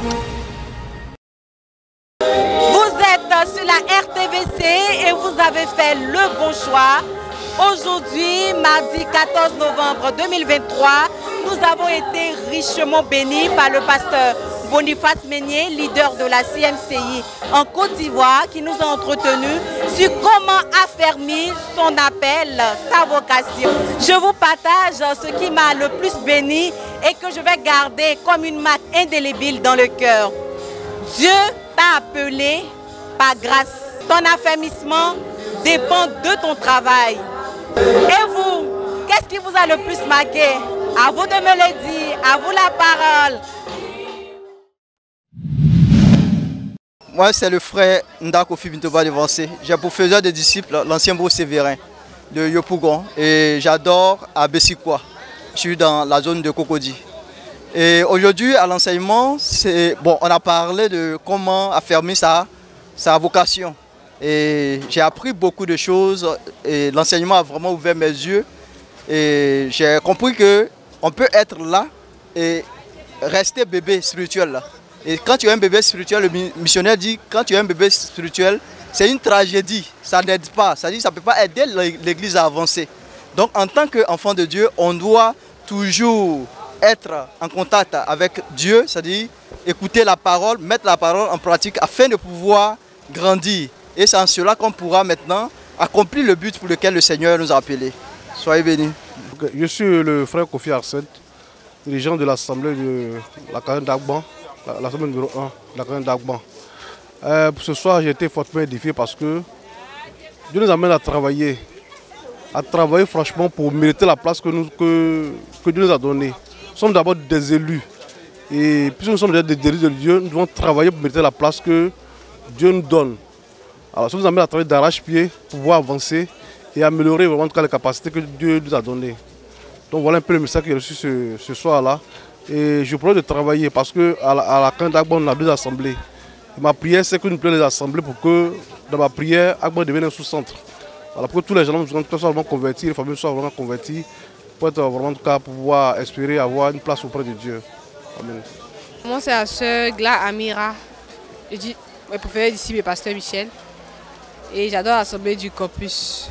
Vous êtes sur la RTVC et vous avez fait le bon choix. Aujourd'hui, mardi 14 novembre 2023, nous avons été richement bénis par le pasteur Boniface Meignier, leader de la CMCI en Côte d'Ivoire, qui nous a entretenus sur comment affermir son appel, sa vocation. Je vous partage ce qui m'a le plus béni et que je vais garder comme une marque indélébile dans le cœur. Dieu t'a appelé par grâce. Ton affermissement dépend de ton travail. Et vous, qu'est-ce qui vous a le plus marqué? À vous de me le dire, à vous la parole. Moi, c'est le frère Ndakofi Bintoba de Vancé. J'ai pour faiseur de disciples l'ancien beau Sévérin de Yopougon et j'adore à Bessikwa. Je suis dans la zone de Cocody. Et aujourd'hui, à l'enseignement, on a parlé de comment affermir sa vocation. Et j'ai appris beaucoup de choses et l'enseignement a vraiment ouvert mes yeux. Et j'ai compris qu'on peut être là et rester bébé spirituel là. Et quand tu es un bébé spirituel, le missionnaire dit, quand tu es un bébé spirituel, c'est une tragédie, ça n'aide pas, ça ne peut pas aider l'Église à avancer. Donc en tant qu'enfant de Dieu, on doit toujours être en contact avec Dieu, c'est-à-dire écouter la parole, mettre la parole en pratique afin de pouvoir grandir. Et c'est en cela qu'on pourra maintenant accomplir le but pour lequel le Seigneur nous a appelés. Soyez bénis. Je suis le frère Kofi Arsène, dirigeant de l'Assemblée de la Carène d'Agban, l'Assemblée numéro 1 de la Carène d'Agban. Pour ce soir, j'ai été fortement édifié parce que Dieu nous amène à travailler franchement pour mériter la place que Dieu nous a donnée. Nous sommes d'abord des élus. Et puisque nous sommes des élus de Dieu, nous devons travailler pour mériter la place que Dieu nous donne. Alors ça nous amène à travailler d'arrache-pied pour pouvoir avancer et améliorer vraiment en tout cas les capacités que Dieu nous a données. Donc voilà un peu le message que j'ai reçu ce soir-là. Et je propose de travailler parce qu'à la Carène d'Agban, on a 2 assemblées. Et ma prière, c'est que nous prions les assemblées pour que dans ma prière, Agban devienne un sous-centre. Alors pour que tous les gens soient vraiment convertis, les familles soient vraiment converties, pour être vraiment en tout cas pouvoir espérer avoir une place auprès de Dieu. Amen. Moi, c'est la sœur Gla Amira. Je dis, je préfère ici le pasteur Michel. Et j'adore l'Assemblée du Campus.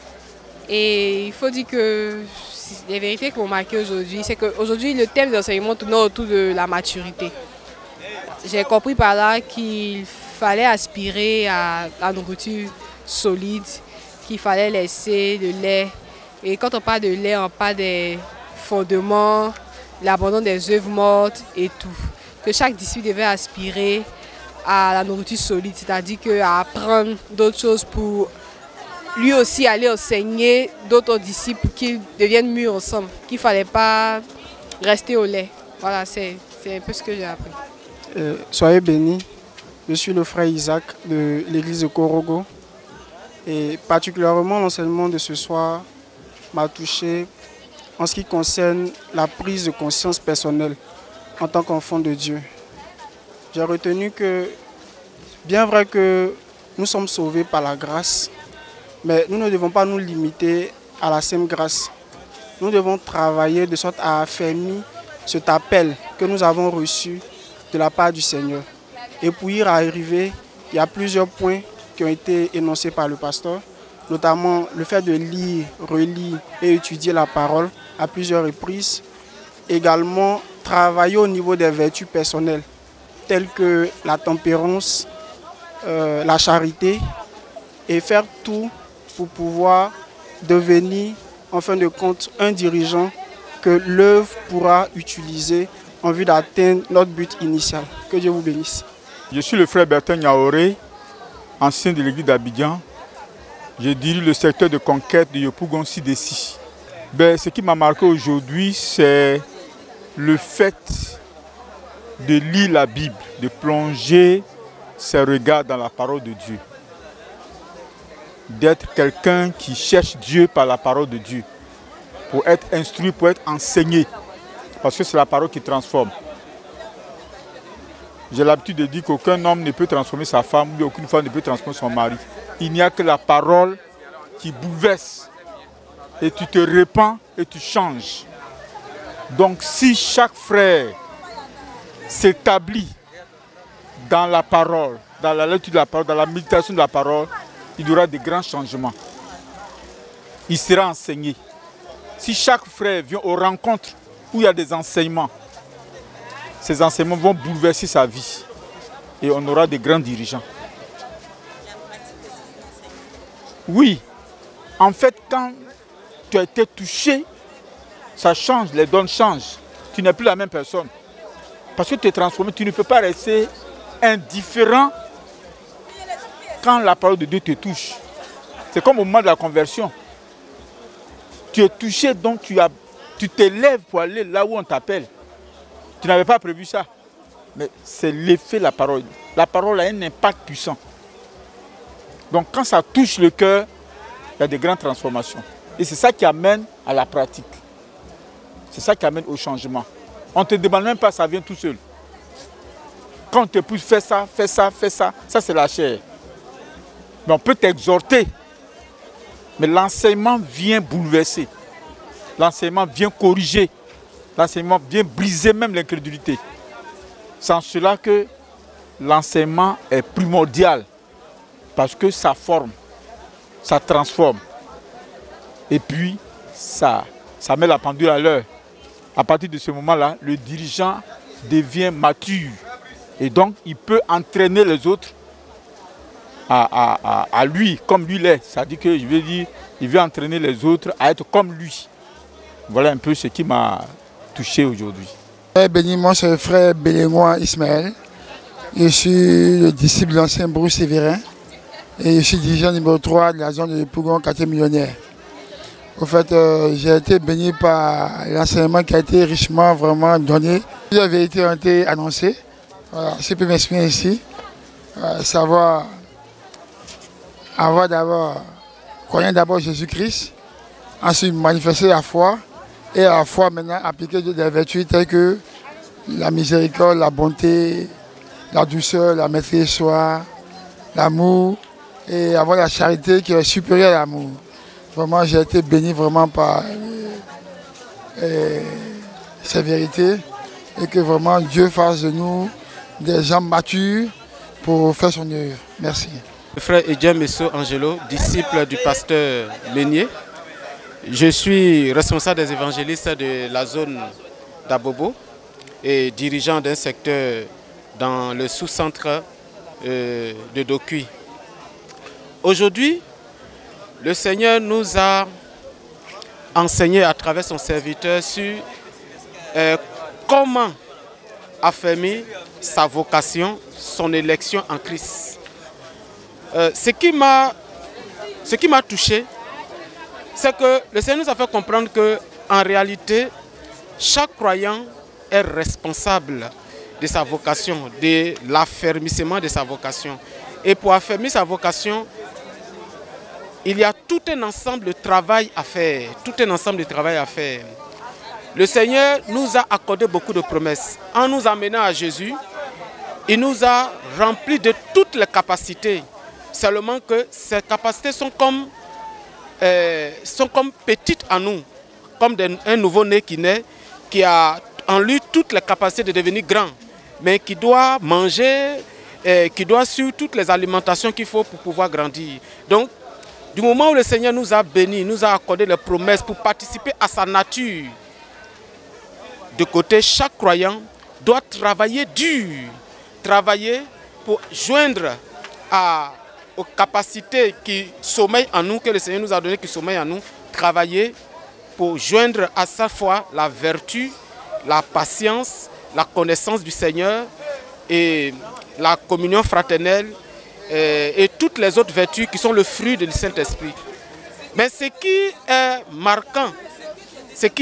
Et il faut dire que les vérités qui m'ont marqué aujourd'hui, c'est qu'aujourd'hui, le thème de l'enseignement tourne autour de la maturité. J'ai compris par là qu'il fallait aspirer à la nourriture solide, qu'il fallait laisser le lait. Et quand on parle de lait, on parle des fondements, l'abandon des œuvres mortes et tout. Que chaque disciple devait aspirer à la nourriture solide, c'est-à-dire à apprendre d'autres choses pour lui aussi aller enseigner d'autres disciples qui deviennent mûrs ensemble, qu'il ne fallait pas rester au lait. Voilà, c'est un peu ce que j'ai appris. Soyez bénis, je suis le frère Isaac de l'église de Korogo et particulièrement l'enseignement de ce soir m'a touché en ce qui concerne la prise de conscience personnelle en tant qu'enfant de Dieu. J'ai retenu que, bien vrai que nous sommes sauvés par la grâce, mais nous ne devons pas nous limiter à la simple grâce. Nous devons travailler de sorte à affermir cet appel que nous avons reçu de la part du Seigneur. Et pour y arriver, il y a plusieurs points qui ont été énoncés par le pasteur, notamment le fait de lire, relire et étudier la parole à plusieurs reprises. Également, travailler au niveau des vertus personnelles, telles que la tempérance, la charité, et faire tout pour pouvoir devenir, en fin de compte, un dirigeant que l'œuvre pourra utiliser en vue d'atteindre notre but initial. Que Dieu vous bénisse. Je suis le frère Bertin Niaoré, ancien de l'église d'Abidjan. Je dirige le secteur de conquête de Yopougon Sidessi. Ce qui m'a marqué aujourd'hui, c'est le fait de lire la Bible, de plonger ses regards dans la parole de Dieu. D'être quelqu'un qui cherche Dieu par la parole de Dieu, pour être instruit, pour être enseigné, parce que c'est la parole qui transforme. J'ai l'habitude de dire qu'aucun homme ne peut transformer sa femme, ou aucune femme ne peut transformer son mari. Il n'y a que la parole qui bouleverse, et tu te répands et tu changes. Donc si chaque frère s'établit dans la parole, dans la lecture de la parole, dans la méditation de la parole, il y aura de grands changements. Il sera enseigné. Si chaque frère vient aux rencontres où il y a des enseignements, ces enseignements vont bouleverser sa vie. Et on aura de grands dirigeants. Oui, en fait, quand tu as été touché, ça change, les dons changent. Tu n'es plus la même personne. Parce que tu es transformé, tu ne peux pas rester indifférent quand la parole de Dieu te touche. C'est comme au moment de la conversion. Tu es touché, donc tu t'élèves pour aller là où on t'appelle. Tu n'avais pas prévu ça. Mais c'est l'effet de la parole. La parole a un impact puissant. Donc quand ça touche le cœur, il y a de grandes transformations. Et c'est ça qui amène à la pratique. C'est ça qui amène au changement. On ne te demande même pas, ça vient tout seul. Quand on te pousse, fais ça, fais ça, fais ça, ça c'est la chair. Mais on peut t'exhorter. Mais l'enseignement vient bouleverser. L'enseignement vient corriger. L'enseignement vient briser même l'incrédulité. C'est en cela que l'enseignement est primordial. Parce que ça forme, ça transforme. Et puis, ça met la pendule à l'heure. À partir de ce moment-là, le dirigeant devient mature. Et donc, il peut entraîner les autres à lui, comme lui l'est. C'est-à-dire que je veux dire, il veut entraîner les autres à être comme lui. Voilà un peu ce qui m'a touché aujourd'hui. Béni, moi c'est le frère Bélénois Ismaël. Je suis le disciple de l'ancien Bruce Sévérin. Et je suis dirigeant numéro 3 de la zone de Pougon, quartier millionnaire. Au fait, j'ai été béni par l'enseignement qui a été richement vraiment donné. Les vérités ont été annoncées. Voilà, si je peux m'exprimer ici. Savoir avoir d'abord, connaître d'abord Jésus-Christ, ensuite manifester la foi, et à la foi maintenant appliquer des vertus telles que la miséricorde, la bonté, la douceur, la maîtrise de soi, l'amour, et avoir la charité qui est supérieure à l'amour. Vraiment, j'ai été béni vraiment par ces vérités et que vraiment Dieu fasse de nous des gens matures pour faire son œuvre. Merci. Le frère Edjem Messo Angelo, disciple du pasteur Meunier. Je suis responsable des évangélistes de la zone d'Abobo et dirigeant d'un secteur dans le sous-centre de Dokui. Aujourd'hui, le Seigneur nous a enseigné à travers son serviteur sur comment affermir sa vocation, son élection en Christ. Ce qui m'a touché, c'est que le Seigneur nous a fait comprendre qu'en réalité, chaque croyant est responsable de sa vocation, de l'affermissement de sa vocation. Et pour affermir sa vocation, il y a tout un ensemble de travail à faire. Le Seigneur nous a accordé beaucoup de promesses. En nous amenant à Jésus, il nous a remplis de toutes les capacités. Seulement que ces capacités sont comme petites en nous, comme un nouveau-né qui naît, qui a en lui toutes les capacités de devenir grand, mais qui doit manger, qui doit suivre toutes les alimentations qu'il faut pour pouvoir grandir. Donc, du moment où le Seigneur nous a bénis, nous a accordé les promesses pour participer à sa nature, de côté, chaque croyant doit travailler dur, travailler pour joindre aux capacités qui sommeillent en nous, que le Seigneur nous a données, qui sommeillent en nous, travailler pour joindre à sa foi la vertu, la patience, la connaissance du Seigneur et la communion fraternelle et toutes les autres vertus qui sont le fruit du Saint-Esprit. Mais ce qui est marquant, c'est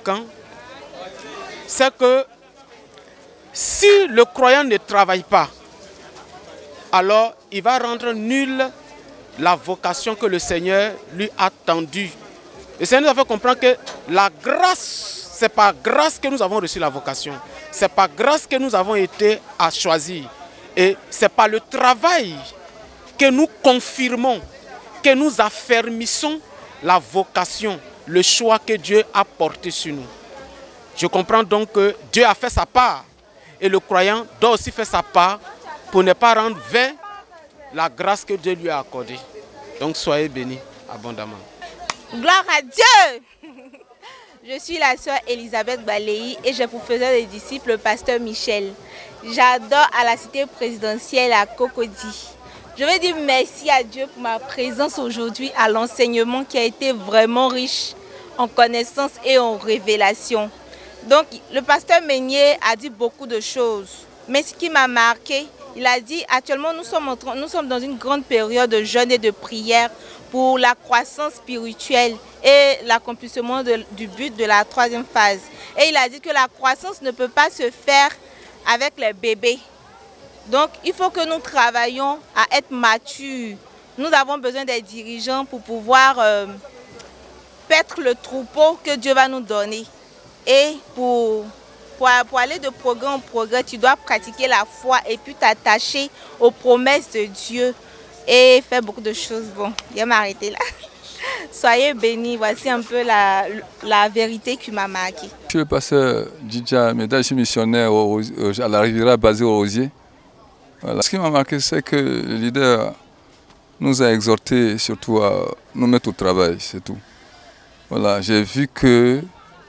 que si le croyant ne travaille pas, alors il va rendre nulle la vocation que le Seigneur lui a tendue. Le Seigneur nous a fait comprendre que la grâce, c'est par grâce que nous avons reçu la vocation. C'est par grâce que nous avons été à choisir. Et c'est par le travail que nous confirmons, que nous affermissons la vocation, le choix que Dieu a porté sur nous. Je comprends donc que Dieu a fait sa part et le croyant doit aussi faire sa part pour ne pas rendre vain la grâce que Dieu lui a accordée. Donc soyez bénis abondamment. Gloire à Dieu! Je suis la sœur Elisabeth Baléi et j'ai pour faiseur des disciples le pasteur Michel. J'adore à la cité présidentielle à Cocody. Je veux dire merci à Dieu pour ma présence aujourd'hui à l'enseignement qui a été vraiment riche en connaissances et en révélations. Donc le pasteur Meunier a dit beaucoup de choses. Mais ce qui m'a marqué, il a dit actuellement nous sommes dans une grande période de jeûne et de prière pour la croissance spirituelle et l'accomplissement du but de la 3e phase. Et il a dit que la croissance ne peut pas se faire avec les bébés. Donc il faut que nous travaillions à être matures. Nous avons besoin des dirigeants pour pouvoir paître le troupeau que Dieu va nous donner. Et pour aller de progrès en progrès, tu dois pratiquer la foi et puis t'attacher aux promesses de Dieu et faire beaucoup de choses. Bon, je vais m'arrêter là. Soyez bénis, voici un peu la vérité qui m'a marqué. Je suis le pasteur Djidja Meda, je suis missionnaire à la Riviera basée au Rosier. Voilà. Ce qui m'a marqué, c'est que le leader nous a exhortés surtout à nous mettre au travail, c'est tout. Voilà, j'ai vu que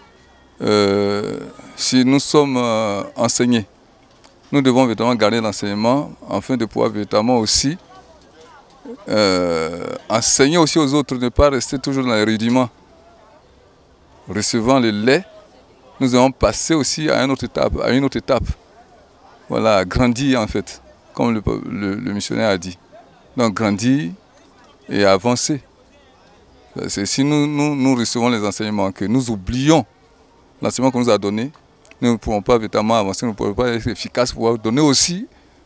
si nous sommes enseignés, nous devons véritablement garder l'enseignement afin de pouvoir véritablement aussi enseigner aussi aux autres, ne pas rester toujours dans les rudiments. Recevant le lait, nous allons passer aussi à une autre étape. Voilà, grandir en fait, comme le missionnaire a dit. Donc grandir et avancer. Si nous recevons les enseignements, que nous oublions l'enseignement qu'on nous a donné, nous ne pourrons pas véritablement avancer, nous ne pourrons pas être efficaces pour donner aussi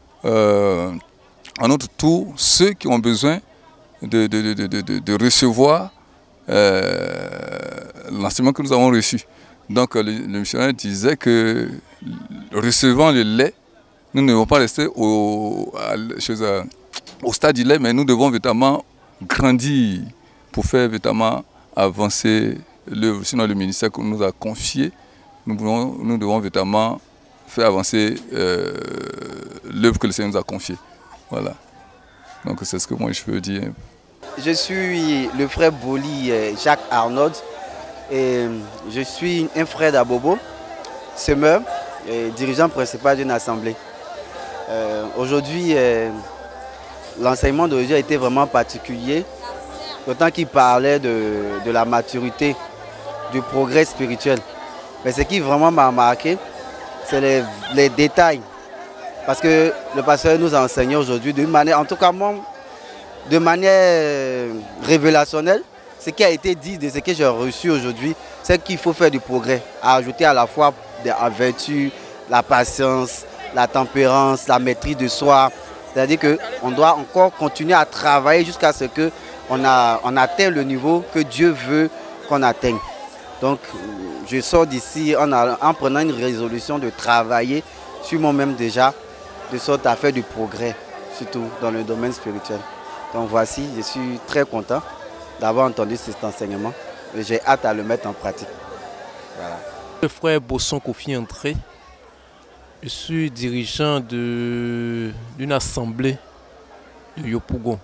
à notre tour ceux qui ont besoin de recevoir l'enseignement que nous avons reçu. Donc le missionnaire disait que recevant le lait, nous ne devons pas rester au stade du lait, mais nous devons véritablement grandir pour faire véritablement avancer l'œuvre. Sinon le ministère qu'on nous a confié, nous devons véritablement faire avancer l'œuvre que le Seigneur nous a confiée. Voilà. Donc c'est ce que moi je peux dire. Je suis le frère Boli Jacques Arnaud et je suis un frère d'Abobo, semeur et dirigeant principal d'une assemblée. Aujourd'hui, l'enseignement d'aujourd'hui a été vraiment particulier, d'autant qu'il parlait de la maturité, du progrès spirituel. Mais ce qui vraiment m'a marqué, c'est les détails. Parce que le pasteur nous a enseigné aujourd'hui d'une manière, en tout cas moi, de manière révélationnelle, ce qui a été dit de ce que j'ai reçu aujourd'hui, c'est qu'il faut faire du progrès, à ajouter à la fois la vertu, la patience, la tempérance, la maîtrise de soi. C'est-à-dire qu'on doit encore continuer à travailler jusqu'à ce qu'on atteigne le niveau que Dieu veut qu'on atteigne. Donc je sors d'ici en prenant une résolution de travailler sur moi-même déjà, de sorte à faire du progrès, surtout dans le domaine spirituel. Donc voici, je suis très content d'avoir entendu cet enseignement et j'ai hâte à le mettre en pratique. Voilà. Le frère Bosson Kofi André, je suis dirigeant d'une assemblée de Yopougon,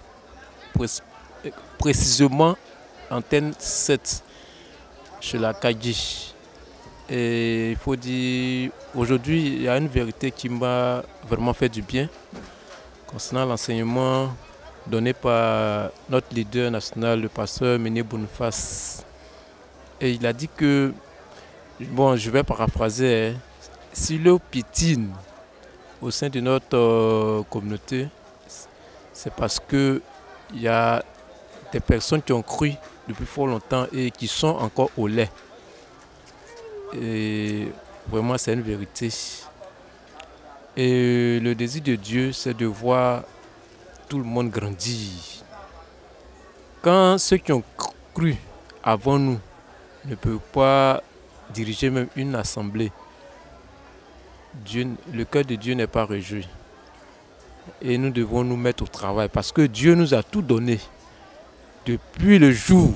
précisément antenne 7 chez la Kadji. Et il faut dire, aujourd'hui, il y a une vérité qui m'a vraiment fait du bien concernant l'enseignement donné par notre leader national, le pasteur Méné Boniface. Et il a dit que, bon, je vais paraphraser, si l'eau piétine au sein de notre communauté, c'est parce qu'il y a des personnes qui ont cru depuis fort longtemps et qui sont encore au lait. Et vraiment, c'est une vérité. Et le désir de Dieu, c'est de voir tout le monde grandir. Quand ceux qui ont cru avant nous ne peuvent pas diriger même une assemblée, le cœur de Dieu n'est pas réjoui. Et nous devons nous mettre au travail parce que Dieu nous a tout donné. Depuis le jour,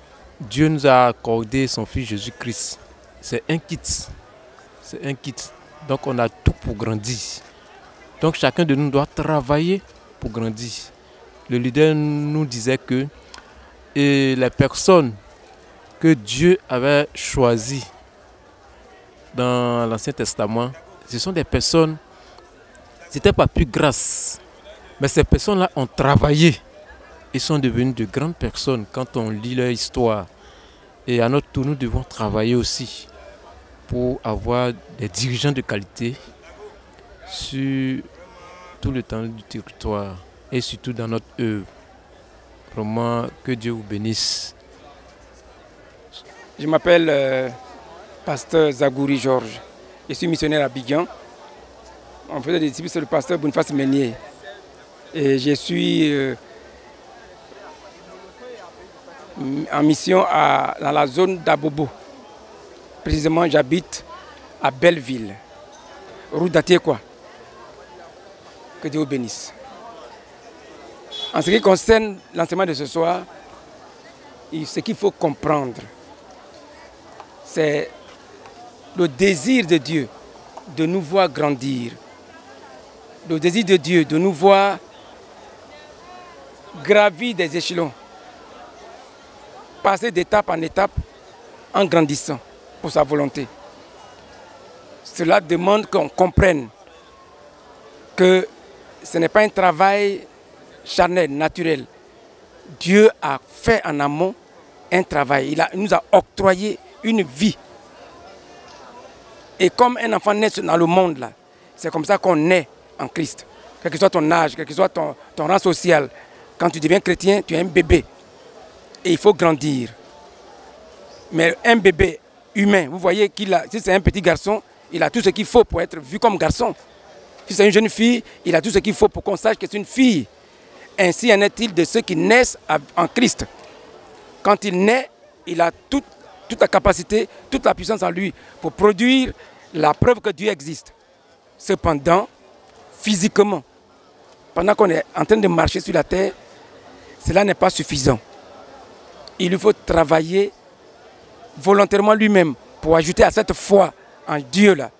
Dieu nous a accordé son Fils Jésus-Christ. C'est un kit. C'est un kit. Donc on a tout pour grandir. Donc chacun de nous doit travailler pour grandir. Le leader nous disait que les personnes que Dieu avait choisies dans l'Ancien Testament, ce sont des personnes, ce n'était pas plus grâce, mais ces personnes-là ont travaillé. Ils sont devenus de grandes personnes quand on lit leur histoire. Et à notre tour, nous devons travailler aussi pour avoir des dirigeants de qualité sur tout le temps du territoire et surtout dans notre œuvre. Vraiment, que Dieu vous bénisse. Je m'appelle pasteur Zagouri Georges. Je suis missionnaire à Abidjan. On faisait des disciples, c'est le pasteur Boniface Meunier. Et je suis en mission dans la zone d'Abobo. Précisément, j'habite à Belleville, rue d'Atiekwa. Que Dieu vous bénisse. En ce qui concerne l'enseignement de ce soir, ce qu'il faut comprendre, c'est le désir de Dieu de nous voir grandir. Le désir de Dieu de nous voir gravir des échelons, passer d'étape en étape en grandissant pour sa volonté. Cela demande qu'on comprenne que ce n'est pas un travail charnel, naturel. Dieu a fait en amont un travail. Il nous a octroyé une vie. Et comme un enfant naît dans le monde, là, c'est comme ça qu'on naît en Christ. Quel que soit ton âge, quel que soit ton rang social, quand tu deviens chrétien, tu es un bébé. Et il faut grandir. Mais un bébé humain, vous voyez si c'est un petit garçon, il a tout ce qu'il faut pour être vu comme garçon. Si c'est une jeune fille, il a tout ce qu'il faut pour qu'on sache que c'est une fille. Ainsi en est-il de ceux qui naissent en Christ. Quand il naît, il a toute la capacité, toute la puissance en lui pour produire la preuve que Dieu existe. Cependant, physiquement, pendant qu'on est en train de marcher sur la terre, cela n'est pas suffisant. Il lui faut travailler volontairement lui-même pour ajouter à cette foi en Dieu là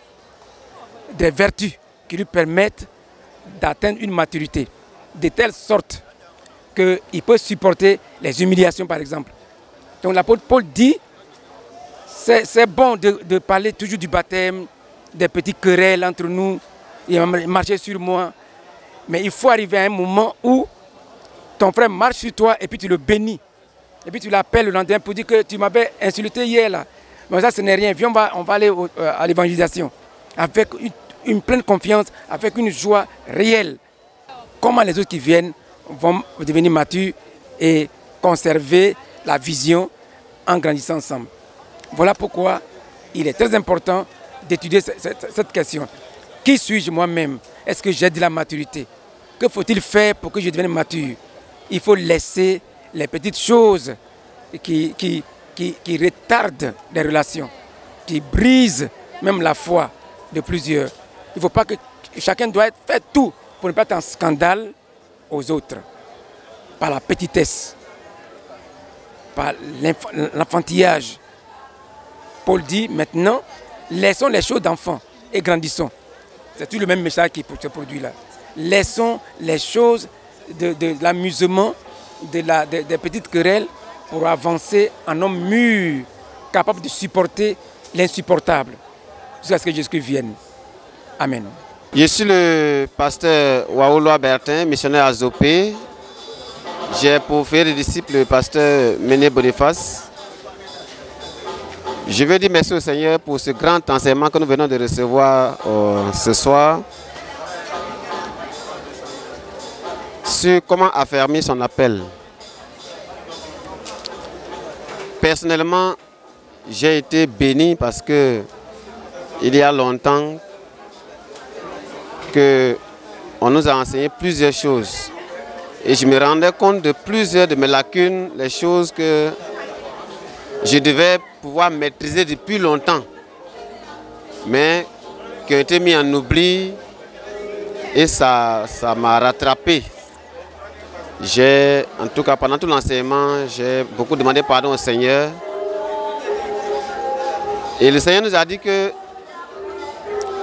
des vertus qui lui permettent d'atteindre une maturité de telle sorte qu'il peut supporter les humiliations par exemple. Donc l'apôtre Paul dit, c'est bon de parler toujours du baptême, des petites querelles entre nous, et marcher sur moi, mais il faut arriver à un moment où ton frère marche sur toi et puis tu le bénis. Et puis tu l'appelles le lendemain pour dire que tu m'avais insulté hier là. Mais ça ce n'est rien, viens on va aller à l'évangélisation avec une pleine confiance, avec une joie réelle. Comment les autres qui viennent vont devenir matures et conserver la vision en grandissant ensemble. Voilà pourquoi il est très important d'étudier cette question. Qui suis-je moi-même? Est-ce que j'ai de la maturité? Que faut-il faire pour que je devienne mature? Il faut laisser les petites choses qui retardent les relations, qui brisent même la foi de plusieurs. Il ne faut pas que chacun doit faire tout pour ne pas être en scandale aux autres, par la petitesse, par l'enfantillage. Paul dit maintenant, laissons les choses d'enfants et grandissons. C'est tout le même message qui se produit là. Laissons les choses de l'amusement, des petites querelles pour avancer en homme mûr, capable de supporter l'insupportable, jusqu'à ce que Jésus vienne. Amen. Je suis le pasteur Waolo Bertin, missionnaire à Zopé. J'ai pour faire des disciples le pasteur Meunier Boniface. Je veux dire merci au Seigneur pour ce grand enseignement que nous venons de recevoir ce soir sur comment affermir son appel. Personnellement, j'ai été béni parce que il y a longtemps qu'on nous a enseigné plusieurs choses. Et je me rendais compte de plusieurs de mes lacunes, les choses que je devais pouvoir maîtriser depuis longtemps, mais qui ont été mis en oubli et ça m'a rattrapé. En tout cas, pendant tout l'enseignement, j'ai beaucoup demandé pardon au Seigneur. Et le Seigneur nous a dit que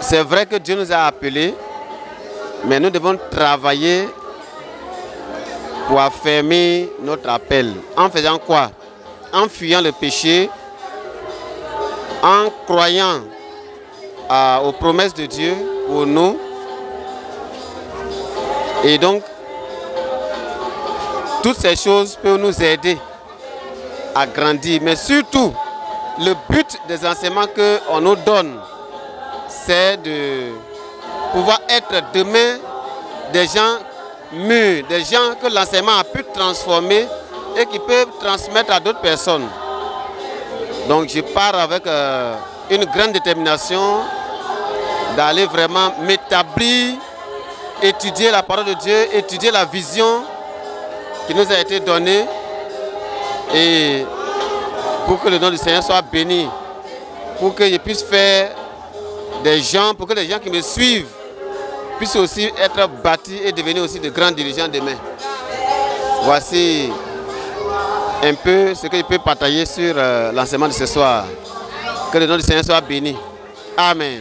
C'est vrai que Dieu nous a appelés, mais nous devons travailler pour affirmer notre appel. En faisant quoi? En fuyant le péché, en croyant aux promesses de Dieu pour nous. Et donc, toutes ces choses peuvent nous aider à grandir. Mais surtout, le but des enseignements qu'on nous donne, c'est de pouvoir être demain des gens mûrs, des gens que l'enseignement a pu transformer et qui peuvent transmettre à d'autres personnes. Donc je pars avec une grande détermination d'aller vraiment m'établir, étudier la parole de Dieu, étudier la vision qui nous a été donnée, et pour que le nom du Seigneur soit béni, pour que je puisse faire des gens, pour que les gens qui me suivent puissent aussi être bâtis et devenir aussi de grands dirigeants demain. Voici un peu ce que je peux partager sur l'enseignement de ce soir. Que le nom du Seigneur soit béni. Amen.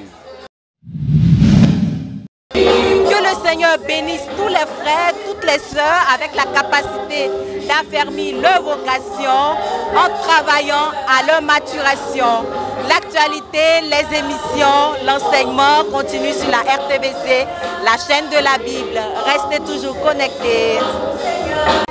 Que le Seigneur bénisse tous les frères, toutes les sœurs avec la capacité d'affermir leur vocation en travaillant à leur maturation. L'actualité, les émissions, l'enseignement continue sur la RTVC, la chaîne de la Bible. Restez toujours connectés.